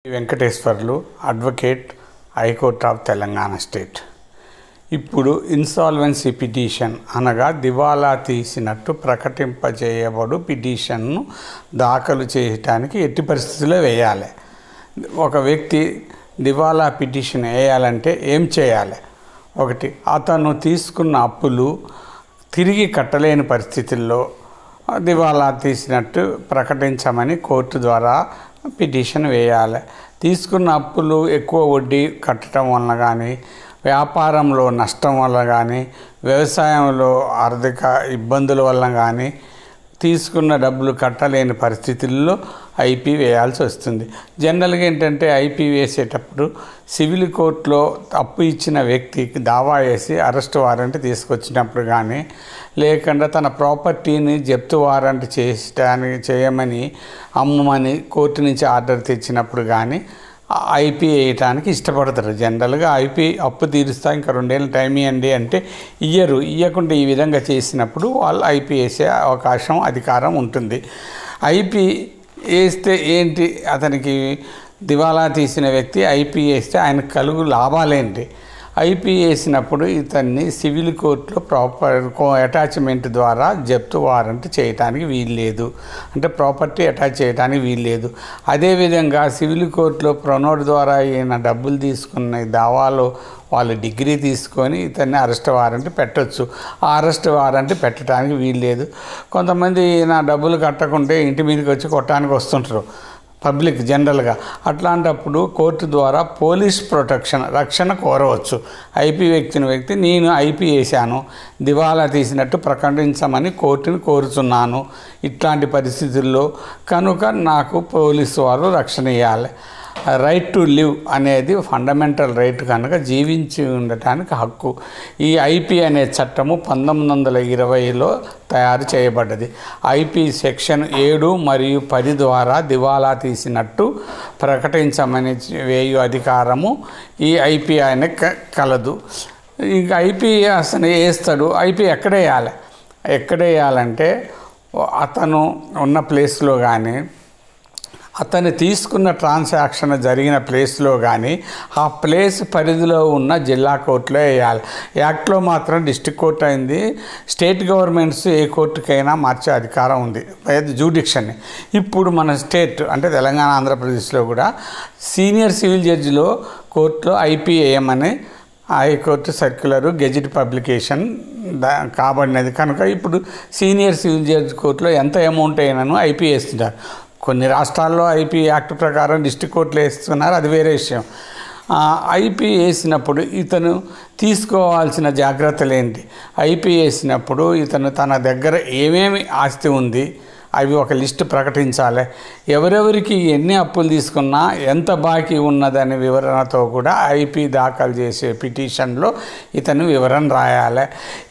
Venkateswarlu advocate high court of Telangana state. ఇప్పుడు insolvency petition అనగా దివాలా తీసినట్టు ప్రకటింపజేయబడు పిటిషన్ను దాఖలు చేయటానికి ఎట్టి పరిస్థితుల్లో వేయాలి. ఒక వ్యక్తి దివాలా పిటిషన్ వేయాలంటే ఏం చేయాలి? ఒకటి, అతను తీసుకున్న అప్పులు తిరిగి కట్టలేని పరిస్థితుల్లో దివాలా తీసినట్టు ప్రకటించమని కోర్టు ద్వారా పిటిషన్ వేయాలి. తీసుకున్న అప్పులు ఎక్కువ వడ్డీ కట్టడం వలన కానీ, వ్యాపారంలో నష్టం వల్ల కానీ, వ్యవసాయంలో ఆర్థిక ఇబ్బందుల వల్ల కానీ తీసుకున్న డబ్బులు కట్టలేని పరిస్థితుల్లో ఐపీ వేయాల్సి వస్తుంది. జనరల్గా ఏంటంటే ఐపీ వేసేటప్పుడు సివిల్ కోర్టులో అప్పు ఇచ్చిన వ్యక్తికి దావా వేసి అరెస్ట్ వారెంట్ తీసుకొచ్చినప్పుడు కానీ, లేకుండా తన ప్రాపర్టీని జప్తు వారెంట్ చేయమని అమ్మమని కోర్టు నుంచి ఆర్డర్ తెచ్చినప్పుడు కానీ ఐపీ వేయటానికి ఇష్టపడతారు. జనరల్గా ఐపీ అప్పు తీరుస్తా ఇంకా 2 ఏళ్ళు టైం ఇవ్వండి అంటే ఇవ్వకుండా ఈ విధంగా చేసినప్పుడు వాళ్ళు ఐపీ వేసే అవకాశం అధికారం ఉంటుంది. ఐపీ వేస్తే ఏంటి, అతనికి దివాలా తీసిన వ్యక్తి ఐపీ వేస్తే ఆయనకు కలుగు లాభాలేంటి? ఐపీ వేసినప్పుడు ఇతన్ని సివిల్ కోర్టులో ప్రాపర్ అటాచ్మెంట్ ద్వారా జప్తు వారెంట్ చేయడానికి వీల్లేదు, అంటే ప్రాపర్టీ అటాచ్ చేయడానికి వీల్లేదు. అదేవిధంగా సివిల్ కోర్టులో ప్రొనోట్ ద్వారా ఈయన డబ్బులు తీసుకున్న దావాలో వాళ్ళు డిగ్రీ తీసుకొని ఇతన్ని అరెస్ట్ వారెంట్ పెట్టవచ్చు. ఆ అరెస్ట్ వారెంట్ పెట్టడానికి వీల్లేదు. కొంతమంది నా డబ్బులు కట్టకుంటే ఇంటి మీదకి వచ్చి కొట్టడానికి వస్తుంటారు పబ్లిక్ జనరల్గా. అట్లాంటప్పుడు కోర్టు ద్వారా పోలీస్ ప్రొటెక్షన్ రక్షణ కోరవచ్చు. ఐపీ వ్యక్తి నేను ఐపీ వేశాను, దివాలా తీసినట్టు ప్రకటించమని కోర్టుని కోరుతున్నాను, ఇట్లాంటి పరిస్థితుల్లో కనుక నాకు పోలీసు వారు రక్షణ ఇవ్వాలి. రైట్ టు లివ్ అనేది ఫండమెంటల్ రైట్ కనుక జీవించి ఉండటానికి హక్కు. ఈ ఐపీ అనే చట్టము 1920లో తయారు చేయబడ్డది. ఐపీ సెక్షన్ 7 మరియు 10 ద్వారా దివాలా తీసినట్టు ప్రకటించమని వేయు అధికారము ఈ ఐపీ ఆయనకు కలదు. ఇంకా ఐపీ అసలు వేస్తాడు. ఐపీ ఎక్కడ వేయాలంటే అతను ఉన్న ప్లేస్లో కానీ, అతను తీసుకున్న ట్రాన్సాక్షన్ జరిగిన ప్లేస్లో కానీ, ఆ ప్లేస్ పరిధిలో ఉన్న జిల్లా కోర్టులో వేయాలి. యాక్ట్లో మాత్రం డిస్ట్రిక్ట్ కోర్టు అయింది. స్టేట్ గవర్నమెంట్స్ ఏ కోర్టుకైనా మార్చే అధికారం ఉంది, జ్యూడిక్షన్ని. ఇప్పుడు మన స్టేట్ అంటే తెలంగాణ, ఆంధ్రప్రదేశ్లో కూడా సీనియర్ సివిల్ జడ్జిలో కోర్టులో ఐపీ వేయమని హైకోర్టు సర్క్యులరు గెజిట్ పబ్లికేషన్ కాబడినది. కనుక ఇప్పుడు సీనియర్ సివిల్ జడ్జి కోర్టులో ఎంత అమౌంట్ అయినాను ఐపీ వేస్తున్నారు. కొన్ని రాష్ట్రాల్లో ఐపీ యాక్ట్ ప్రకారం డిస్ట్రిక్ట్ కోర్టులో వేస్తున్నారు, అది వేరే విషయం. ఐపీ వేసినప్పుడు ఇతను తీసుకోవాల్సిన జాగ్రత్తలు ఏంటి? ఐపీ వేసినప్పుడు ఇతను తన దగ్గర ఏమేమి ఆస్తి ఉంది అవి ఒక లిస్టు ప్రకటించాలి. ఎవరెవరికి ఎన్ని అప్పులు తీసుకున్నా ఎంత బాకీ ఉన్నదనే వివరణతో కూడా ఐపీ దాఖలు చేసే పిటిషన్లో ఇతను వివరణ రాయాలి.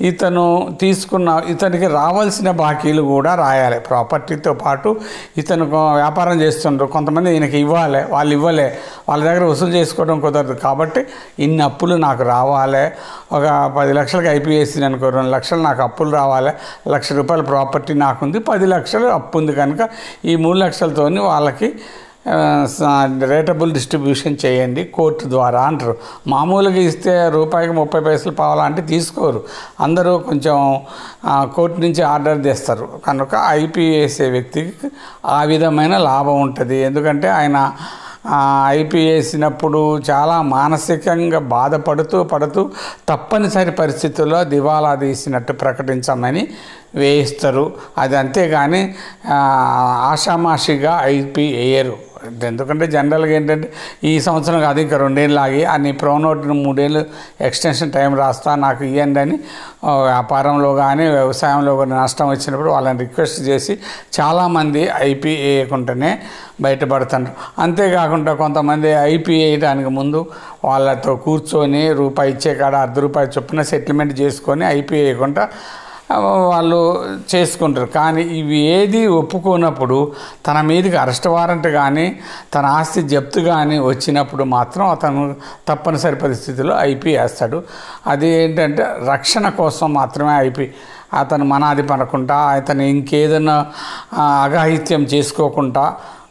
ఇతనికి రావాల్సిన బాకీలు కూడా రాయాలి. ప్రాపర్టీతో పాటు ఇతను వ్యాపారం చేస్తుండ్రు, కొంతమంది ఈయనకి ఇవ్వాలి, వాళ్ళు ఇవ్వలే, వాళ్ళ దగ్గర వసూలు చేసుకోవడం కుదరదు. కాబట్టి ఇన్ని అప్పులు నాకు రావాలి. ఒక 10 లక్షలకు ఐపీ వేసింది అనుకో, 2 లక్షలు నాకు అప్పులు రావాలి. ₹1,00,000 ప్రాపర్టీ నాకుంది, 10 లక్షలు అప్పు ఉంది. కనుక ఈ 3 లక్షలతో వాళ్ళకి రేటబుల్ డిస్ట్రిబ్యూషన్ చేయండి కోర్టు ద్వారా అంటారు. మామూలుగా ఇస్తే రూపాయికి 30 పైసలు పావాలా అంటే తీసుకోరు. అందరూ కొంచెం కోర్టు నుంచి ఆర్డర్ తెస్తారు. కనుక ఐపీ వేసే వ్యక్తికి ఆ విధమైన లాభం ఉంటుంది. ఎందుకంటే ఆయన ఐపీ వేసినప్పుడు చాలా మానసికంగా బాధపడుతూ తప్పనిసరి పరిస్థితుల్లో దివాలా తీసినట్టు ప్రకటించమని వేయిస్తారు. అది అంతేగాని ఆషామాషిగా ఐపీ వేయరు. ఎందుకంటే జనరల్గా ఏంటంటే ఈ సంవత్సరం కాదు ఇంకా 2 ఏళ్ళు ఆగి అని ప్రోనోట్ను 3 ఏళ్ళు ఎక్స్టెన్షన్ టైం రాస్తా నాకు ఇవ్వండి అని వ్యాపారంలో కానీ వ్యవసాయంలో కానీ నష్టం వచ్చినప్పుడు వాళ్ళని రిక్వెస్ట్ చేసి చాలామంది ఐపీ వేయకుండానే బయటపడుతున్నారు. అంతేకాకుండా కొంతమంది ఐపీ వేయడానికి ముందు వాళ్ళతో కూర్చొని రూపాయి ఇచ్చే కాడ ₹10 చొప్పున సెటిల్మెంట్ చేసుకొని ఐపీ వేయకుండా వాళ్ళు చేసుకుంటారు. కానీ ఇవి ఏది ఒప్పుకోనప్పుడు తన మీదకి అరెస్ట్ వారెంట్ కానీ తన ఆస్తి జప్తు కానీ వచ్చినప్పుడు మాత్రం అతను తప్పనిసరి పరిస్థితుల్లో ఐపీ వేస్తాడు. అది ఏంటంటే రక్షణ కోసం మాత్రమే ఐపీ. అతను మనాది పడకుండా అతను ఇంకేదైనా అఘాయిత్యం చేసుకోకుండా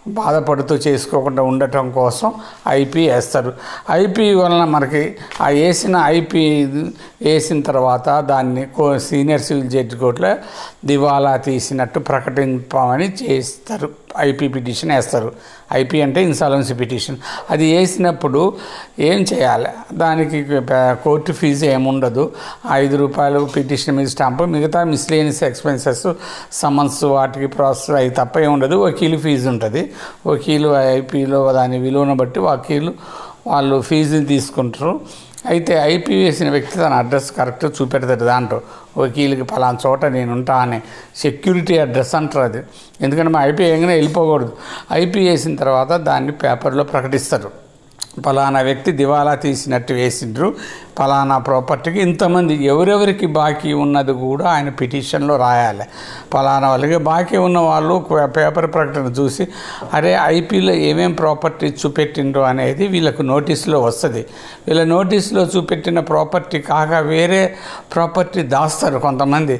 బాధపడుతూ చేసుకోకుండా ఉండటం కోసం ఐపీ వేస్తారు. ఐపీ వలన మనకి ఆ ఐపీ వేసిన తర్వాత దాన్ని సీనియర్ సివిల్ జడ్జి కోర్టులో దివాలా తీసినట్టు ప్రకటింపమని చేస్తారు. ఐపీ పిటిషన్ వేస్తారు. ఐపీ అంటే ఇన్సాల్వెన్సీ పిటిషన్. అది వేసినప్పుడు ఏం చేయాలి? దానికి కోర్టు ఫీజు ఏముండదు. ₹5 పిటిషన్ మీద స్టాంపు, మిగతా మిస్లేనియస్ ఎక్స్పెన్సెస్, సమన్స్, వాటికి ప్రాసెస్ అవి తప్ప ఏముండదు. వకీలు ఫీజు ఉంటుంది. వకీలు ఐపీలో దాని విలువను బట్టి వాళ్ళు ఫీజుని తీసుకుంటారు. అయితే ఐపీ వేసిన వ్యక్తి తన అడ్రస్ కరెక్ట్ చూపెడతాడు. దాంట్లో వకీలుకి పలానా చోట నేను ఉంటా అని సెక్యూరిటీ అడ్రస్ అంటారు అది. ఎందుకంటే మా ఐపీ వేయగానే వెళ్ళిపోకూడదు. ఐపీ వేసిన తర్వాత దాన్ని పేపర్లో ప్రకటిస్తారు. పలానా వ్యక్తి దివాలా తీసినట్టు వేసిండ్రు, పలానా ప్రాపర్టీకి ఇంతమంది, ఎవరెవరికి బాకీ ఉన్నది కూడా ఆయన పిటిషన్లో రాయాలి. పలానా వాళ్ళకి బాకీ ఉన్న వాళ్ళు పేపర్ ప్రకటన చూసి అరే ఐపీలో ఏమేం ప్రాపర్టీ చూపెట్టిండ్రు అనేది వీళ్ళకు నోటీసులో వస్తుంది. వీళ్ళ నోటీసులో చూపెట్టిన ప్రాపర్టీ కాక వేరే ప్రాపర్టీ దాస్తారు కొంతమంది.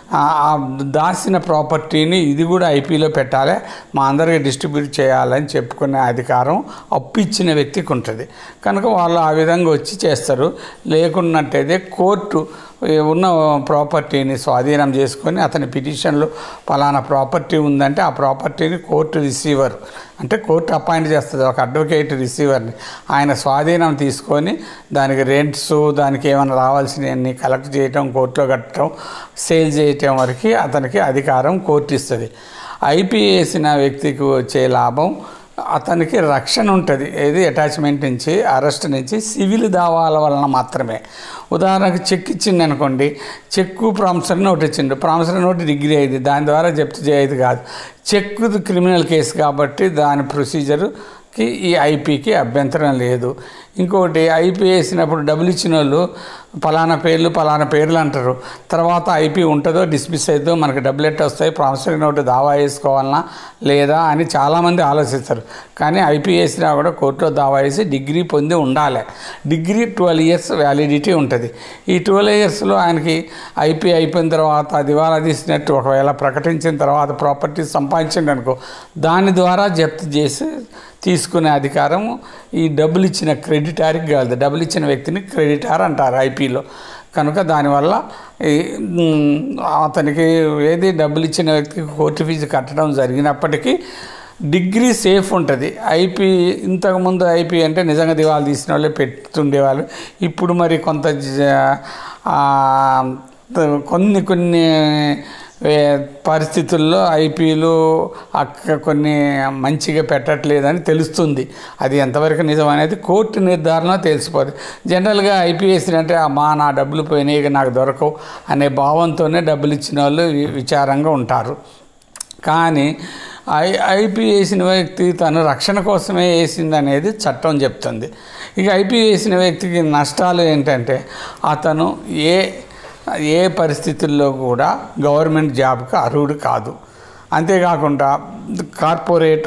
దాచిన ప్రాపర్టీని ఇది కూడా ఐపీలో పెట్టాలి, మా అందరికీ డిస్ట్రిబ్యూట్ చేయాలని చెప్పుకునే అధికారం అప్పు ఇచ్చిన వ్యక్తికి ఉంటుంది. కనుక వాళ్ళు ఆ విధంగా వచ్చి చేస్తారు. లేకున్నట్టయితే కోర్టు ఉన్న ప్రాపర్టీని స్వాధీనం చేసుకొని అతని పిటిషన్లో పలానా ప్రాపర్టీ ఉందంటే ఆ ప్రాపర్టీని కోర్టు రిసీవర్ అంటే కోర్టు అపాయింట్ చేస్తుంది ఒక అడ్వకేట్ రిసీవర్ని. ఆయన స్వాధీనం తీసుకొని దానికి రెంట్స్, దానికి ఏమైనా రావాల్సినవన్నీ కలెక్ట్ చేయటం, కోర్టులో కట్టడం, సేల్ చేయటం వరకు అతనికి అధికారం కోర్టు ఇస్తుంది. ఐపీ వేసిన వ్యక్తికి వచ్చే లాభం అతనికి రక్షణ ఉంటుంది. ఏది అటాచ్మెంట్ నుంచి, అరెస్ట్ నుంచి, సివిల్ దావాల వలన మాత్రమే. ఉదాహరణకు చెక్ ఇచ్చింది అనుకోండి, చెక్కు ప్రామిసరీ నోట్ ఇచ్చిండు, ప్రామిసరీ నోట్ డిగ్రీ అయింది, దాని ద్వారా జప్తు చేయదు కాదు. చెక్కు క్రిమినల్ కేసు కాబట్టి దాని ప్రొసీజర్కి ఈ ఐపీకి అభ్యంతరం లేదు. ఇంకోటి ఐపీ వేసినప్పుడు డబ్బులు ఇచ్చిన వాళ్ళు పలానా పేర్లు అంటారు. తర్వాత ఐపీ ఉంటుందో డిస్మిస్ అవుతుందో, మనకు డబ్బులు ఎట్ట వస్తాయి, ప్రామిసరీ నోటు దావా వేసుకోవాలన్నా లేదా అని చాలామంది ఆలోచిస్తారు. కానీ ఐపీ వేసినా కూడా కోర్టులో దావా వేసి డిగ్రీ పొంది ఉండాలి. డిగ్రీ 12 years వ్యాలిడిటీ ఉంటుంది. ఈ 12 yearsలో ఆయనకి ఐపీ అయిపోయిన తర్వాత దివాలా తీసినట్టు ఒకవేళ ప్రకటించిన తర్వాత ప్రాపర్టీ సంపాదించండి అనుకో, దాని ద్వారా జప్తు చేసి తీసుకునే అధికారం ఈ డబ్బులు ఇచ్చిన క్రెడిటార్కి కాదు. డబ్బులు ఇచ్చిన వ్యక్తిని క్రెడిటార్ అంటారు ఐపీలో. కనుక దానివల్ల అతనికి ఏది డబ్బులు ఇచ్చిన వ్యక్తికి కోర్టు ఫీజు కట్టడం జరిగినప్పటికీ డిగ్రీ సేఫ్ ఉంటుంది. ఐపీ ఇంతకుముందు ఐపీ అంటే నిజంగా దివాళా తీసిన వాళ్ళే పెట్టుండేవాళ్ళు. ఇప్పుడు మరి కొన్ని పరిస్థితుల్లో ఐపీలు కొన్ని మంచిగా పెట్టట్లేదని తెలుస్తుంది. అది ఎంతవరకు నిజం అనేది కోర్టు నిర్ధారణ తెలిసిపోతుంది. జనరల్గా ఐపీఎస్ అంటే నా డబ్బులు పోయినాయి నాకు దొరకవు అనే భావంతోనే డబ్బులు ఇచ్చిన వాళ్ళు విచారంగా ఉంటారు. కానీ ఐపీ వేసిన వ్యక్తి తను రక్షణ కోసమే వేసింది అనేది చట్టం చెప్తుంది. ఇక ఐపీ వేసిన వ్యక్తికి నష్టాలు ఏంటంటే అతను ఏ పరిస్థితుల్లో కూడా గవర్నమెంట్ జాబ్కి అర్హుడు కాదు. అంతేకాకుండా కార్పొరేట్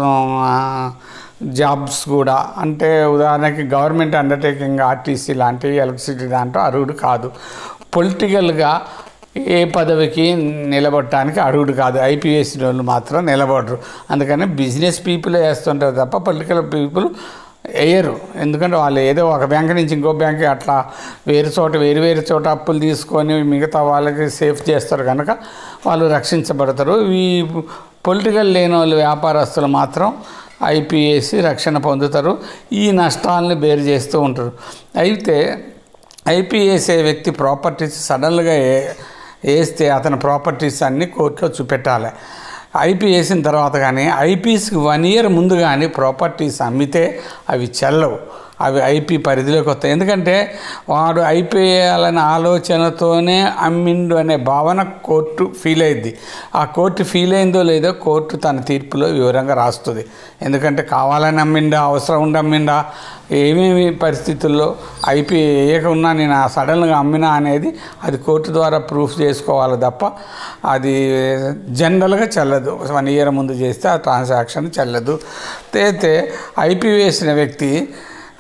జాబ్స్ కూడా, అంటే ఉదాహరణకి గవర్నమెంట్ అండర్టేకింగ్, ఆర్టీసీ లాంటి, ఎలక్ట్రిసిటీ దాంట్లో అర్హుడు కాదు. పొలిటికల్గా ఏ పదవికి నిలబడటానికి అర్హుడు కాదు. ఐపీఎస్ వాళ్ళు మాత్రం నిలబడరు. అందుకని బిజినెస్ పీపుల్ వేస్తుంటారు తప్ప పొలిటికల్ పీపుల్ వేయరు. ఎందుకంటే వాళ్ళు ఏదో ఒక బ్యాంక్ నుంచి ఇంకో బ్యాంక్ అట్లా వేరు చోట అప్పులు తీసుకొని మిగతా వాళ్ళకి సేఫ్ చేస్తారు కనుక వాళ్ళు రక్షించబడతారు. ఈ పొలిటికల్ లేని వాళ్ళు వ్యాపారస్తులు మాత్రం ఐపీఎస్ రక్షణ పొందుతారు. ఈ నష్టాలని బేరు చేస్తూ ఉంటారు. అయితే ఐపీఎస్ వ్యక్తి ప్రాపర్టీస్ సడన్గా వేస్తే అతని ప్రాపర్టీస్ అన్నీ కోర్టులో చూపెట్టాలి. ఐపీ వేసిన తర్వాత కానీ ఐపీస్కి 1 year ముందు కానీ ప్రాపర్టీస్ అమ్మితే అవి చెల్లవు, అవి ఐపీ పరిధిలోకి వస్తాయి. ఎందుకంటే వాడు ఐపీ వేయాలనే ఆలోచనతోనే అమ్మిండు అనే భావన కోర్టు ఫీల్ అయింది. ఆ కోర్టు ఫీల్ అయిందో లేదో కోర్టు తన తీర్పులో వివరంగా రాస్తుంది. ఎందుకంటే కావాలని అమ్మిండా, అవసరం ఉండి అమ్మిండా, ఏమేమి పరిస్థితుల్లో ఐపీ వేయకున్నా నేను సడన్గా అమ్మినా అనేది అది కోర్టు ద్వారా ప్రూఫ్ చేసుకోవాలి తప్ప అది జనరల్గా చెల్లదు. 1 year ముందు చేస్తే ఆ ట్రాన్సాక్షన్ చెల్లదు. అయితే ఐపీ వేసిన వ్యక్తి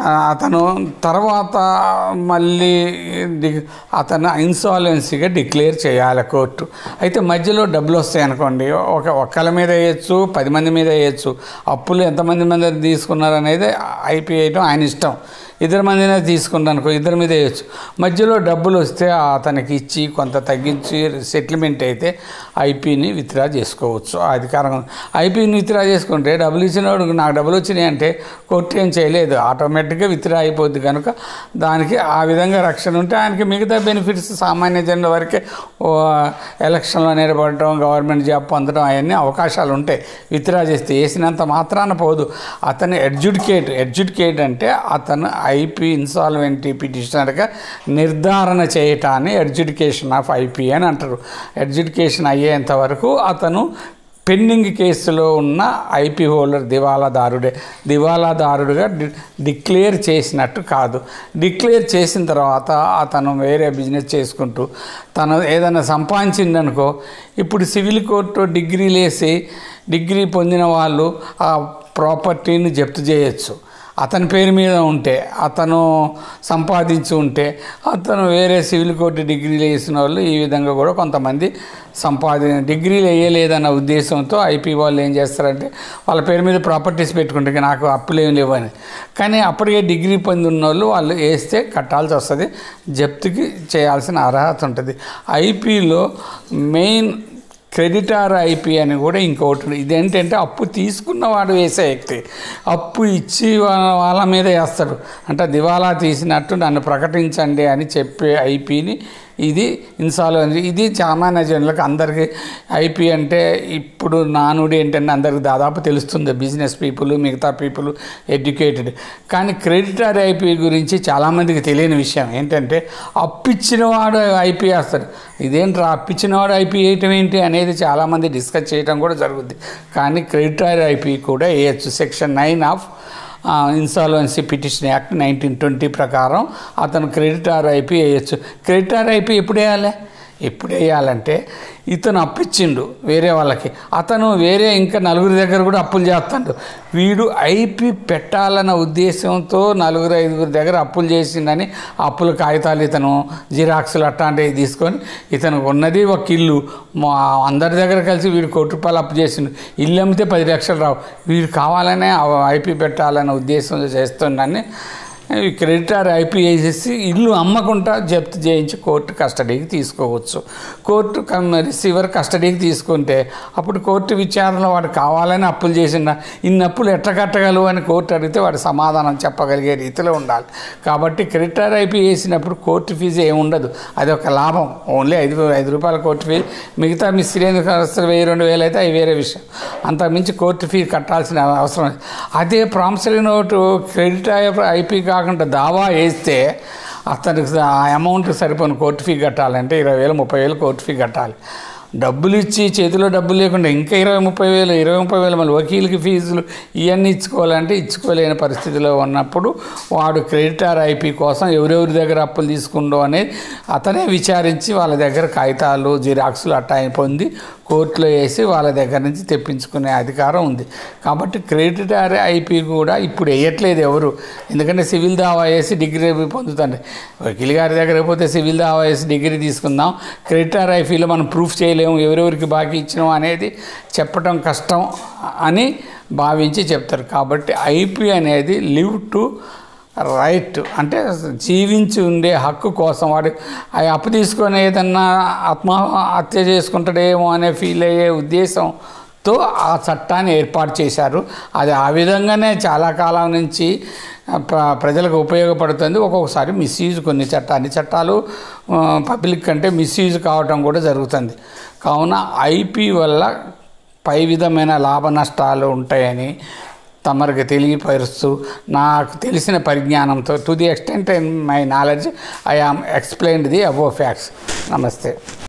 అతను తర్వాత మళ్ళీ అతను ఇన్సాల్వెన్సీగా డిక్లేర్ చేయాలి కోర్టు. అయితే మధ్యలో డబ్బులు వస్తాయి అనుకోండి, ఒక్కళ్ళ మీద వేయచ్చు, 10 మంది మీద వేయచ్చు. అప్పులు ఎంతమంది మీద తీసుకున్నారు అనేది ఐపీ వేయటం ఆయన ఇష్టం. 2 మందినే తీసుకుంటాను అనుకో, 2 మీద వేయచ్చు. మధ్యలో డబ్బులు వస్తే అతనికి ఇచ్చి కొంత తగ్గించి సెటిల్మెంట్ అయితే ఐపీని విత్డ్రా చేసుకోవచ్చు. అధికారం ఐపీని విత్డ్రా చేసుకుంటే డబ్బులు ఇచ్చినవాడు నాకు డబ్బులు వచ్చినాయి అంటే కోర్టు ఏం చేయలేదు, ఆటోమేటిక్గా విత్డ్రా అయిపోద్ది. కనుక దానికి ఆ విధంగా రక్షణ ఉంటే ఆయనకి మిగతా బెనిఫిట్స్ సామాన్య జనుల వరకే ఎలక్షన్లో నిలబడటం, గవర్నమెంట్ జాబ్ పొందడం అవన్నీ అవకాశాలు ఉంటాయి. విత్డ్రా చేస్తే వేసినంత మాత్రాన పోదు. అతను ఎడ్యుకేట్ అంటే అతను ఐపీ ఇన్సాల్వెంటీ పిటిషనర్గా నిర్ధారణ చేయటాన్ని ఎడ్యుకేషన్ ఆఫ్ ఐపీ అని అంటారు. ఎడ్యుకేషన్ అయ్యేంత వరకు అతను పెండింగ్ కేసులో ఉన్న ఐపీ హోల్డర్ దివాలాదారుడుగా డిక్లేర్ చేసినట్టు కాదు. డిక్లేర్ చేసిన తర్వాత అతను వేరే బిజినెస్ చేసుకుంటూ తను ఏదైనా సంపాదించిందనుకో, ఇప్పుడు సివిల్ కోర్టు డిగ్రీ పొందిన వాళ్ళు ఆ ప్రాపర్టీని జప్తు చేయొచ్చు. అతని పేరు మీద ఉంటే, అతను సంపాదించి ఉంటే, అతను వేరే సివిల్ కోర్టు డిగ్రీలు వేసిన వాళ్ళు ఈ విధంగా కూడా కొంతమంది డిగ్రీలు వేయలేదన్న ఉద్దేశంతో ఐపీ వాళ్ళు ఏం చేస్తారంటే వాళ్ళ పేరు మీద ప్రాపర్టీస్ పెట్టుకుంటే నాకు అప్పులు ఏమి లేవని. కానీ అప్పటికే డిగ్రీ పొంది ఉన్న వాళ్ళు వేస్తే కట్టాల్సి వస్తుంది, జప్తుకి చేయాల్సిన అర్హత ఉంటుంది. ఐపీలో మెయిన్ క్రెడిటార్ ఐపీ అని కూడా ఇంకొకటి. ఇదేంటంటే అప్పు తీసుకున్నవాడు వేసే వ్యక్తి అప్పు ఇచ్చి వాళ్ళ మీద వేస్తాడు. అంటే దివాలా తీసినట్టు నన్ను ప్రకటించండి అని చెప్పే ఐపీని ఇది ఇన్సాల్వెన్సీ. ఇది సామాన్య జనులకు అందరికీ ఐపీ అంటే ఇప్పుడు నానుడి ఏంటంటే అందరికి దాదాపు తెలుస్తుంది, బిజినెస్ పీపుల్, మిగతా పీపుల్, ఎడ్యుకేటెడ్. కానీ క్రెడిటార్ ఐపీ గురించి చాలామందికి తెలియని విషయం ఏంటంటే అప్పిచ్చినవాడు ఐపీ వేస్తాడు. ఇదేంట్రా అప్పిచ్చినవాడు ఐపీ వేయటం ఏంటి అనేది చాలామంది డిస్కస్ చేయడం కూడా జరుగుద్ది. కానీ క్రెడిటార్ ఐపీ కూడా వేయచ్చు. Section 9 of insolvency petition act 1920 ప్రకారం అతను క్రెడిటార్ ఐపీ వేయచ్చు. క్రెడిటార్ ఐపీ ఎప్పుడు వేయాలంటే ఇతను అప్పిచ్చిండు వేరే వాళ్ళకి, అతను వేరే ఇంకా 4 దగ్గర కూడా అప్పులు చేస్తాడు. వీడు ఐపీ పెట్టాలన్న ఉద్దేశంతో 4-5 దగ్గర అప్పులు చేసిండని అప్పుల కాగితాలు ఇతను జిరాక్సులు అట్లాంటివి తీసుకొని, ఇతనికి ఉన్నది ఒక ఇల్లు, అందరి దగ్గర కలిసి వీడు ₹1,00,000 అప్పు చేసిండు. ఇల్లు అమ్మితే 10 లక్షలు రావు. వీడు కావాలనే ఐపీ పెట్టాలన్న ఉద్దేశంతో చేస్తుండని క్రెడిటార్ ఐపీ వేసేసి ఇల్లు అమ్మకుండా జప్తు చేయించి కోర్టు కస్టడీకి తీసుకోవచ్చు. కోర్టు రిసీవర్ కస్టడీకి తీసుకుంటే అప్పుడు కోర్టు విచారణలో వాడు కావాలని అప్పులు చేసిన ఇన్ని అప్పులు ఎట్లా కట్టగలవు అని కోర్టు అడిగితే వాడు సమాధానం చెప్పగలిగే రీతిలో ఉండాలి. కాబట్టి క్రెడిటార్ ఐపీ వేసినప్పుడు కోర్టు ఫీజు ఏముండదు, అది ఒక లాభం. ఓన్లీ ₹5 కోర్టు ఫీజు, మిగతా మిస్త్రీలు ఖర్చులు 1000-2000 అయితే అవి వేరే విషయం. అంతకుమించి కోర్టు ఫీజు కట్టాల్సిన అవసరం లేదు. అదే ప్రామిసరీ నోటు క్రెడిటార్ ఐపీ కాకుండా దావా వేస్తే అతనికి ఆ అమౌంట్ సరిపోను కోర్టు ఫీ కట్టాలంటే 20,000-30,000 కోర్టు ఫీ కట్టాలి. డబ్బులు ఇచ్చి చేతిలో డబ్బులు లేకుండా ఇంకా 20,000-30,000 మళ్ళీ వకీల్కి ఫీజులు ఇవన్నీ ఇచ్చుకోవాలంటే ఇచ్చుకోలేని పరిస్థితిలో ఉన్నప్పుడు వాడు క్రెడిటార్ ఐపీ కోసం ఎవరెవరి దగ్గర అప్పులు తీసుకుండో అనేది అతనే విచారించి వాళ్ళ దగ్గర కాగితాలు జిరాక్సులు అట్టా పొంది కోర్టులో వేసి వాళ్ళ దగ్గర నుంచి తెప్పించుకునే అధికారం ఉంది. కాబట్టి క్రెడిటార్ ఐపీ కూడా ఇప్పుడు వేయట్లేదు ఎవరు, ఎందుకంటే సివిల్ దావా వేసి డిగ్రీ పొందుతుంది. వకీల్ గారి దగ్గర పోతే సివిల్ దావా వేసి డిగ్రీ తీసుకుందాం, క్రెడిటార్ ఐపీలో మనం ప్రూఫ్ చేయలేము ఎవరెవరికి బాకీ ఇచ్చినాం అనేది చెప్పడం కష్టం అని భావించి చెప్తారు. కాబట్టి ఐపీ అనేది లివ్ టు రైట్, అంటే జీవించి ఉండే హక్కు కోసం. వాడు అప్పు తీసుకొని ఏదన్నా ఆత్మహత్య చేసుకుంటాడేమో అనే ఫీల్ అయ్యే ఉద్దేశంతో ఆ చట్టాన్ని ఏర్పాటు చేశారు. అది ఆ విధంగానే చాలా కాలం నుంచి ప్రజలకు ఉపయోగపడుతుంది. ఒక్కొక్కసారి మిస్యూజ్ అన్ని చట్టాలు పబ్లిక్ అంటే మిస్యూజ్ కావటం కూడా జరుగుతుంది. కావున ఐపీ వల్ల పై విధమైన లాభ నష్టాలు ఉంటాయని తమరికి తెలియపరుస్తూ నాకు తెలిసిన పరిజ్ఞానంతో to the extent in my knowledge I am explained the above facts. నమస్తే.